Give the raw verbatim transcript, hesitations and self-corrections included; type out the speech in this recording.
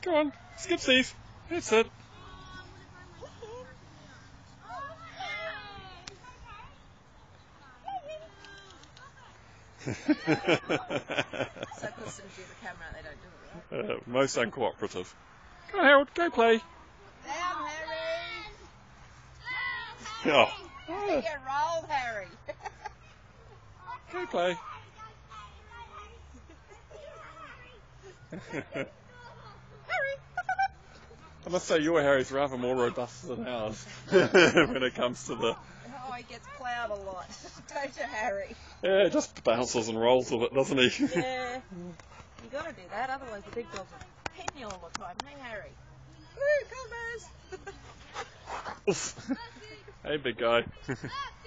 Go on, skip Steve. That's it. So because some do the camera, they don't do it, right? Uh, most uncooperative. Go on, Harold, go play. Down, Harry! Oh. Get rolled, Harry! Go play. Harry! I must say your Harry's rather more robust than ours when it comes to the... Oh, he gets ploughed a lot. Don't you, Harry? Yeah, just bounces and rolls with it, doesn't he? Yeah. You got to do that, otherwise the big dogs will pin you all the time. Hey, Harry. Woo, come, Baz! Oof. Hey, big guy.